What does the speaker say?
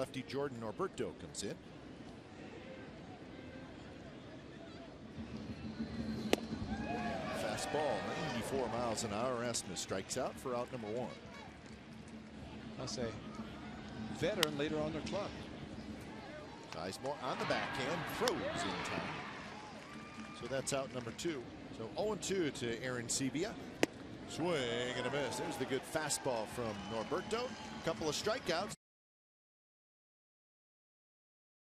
lefty Jordan Norberto comes in. Fastball, 94 miles an hour. Asmus strikes out for out number 1. I'll say veteran leader on their club. Sizemore on the backhand, throws in time. So that's out number 2. So 0-2 to Aaron Sebia. Swing and a miss. There's the good fastball from Norberto. Couple of strikeouts.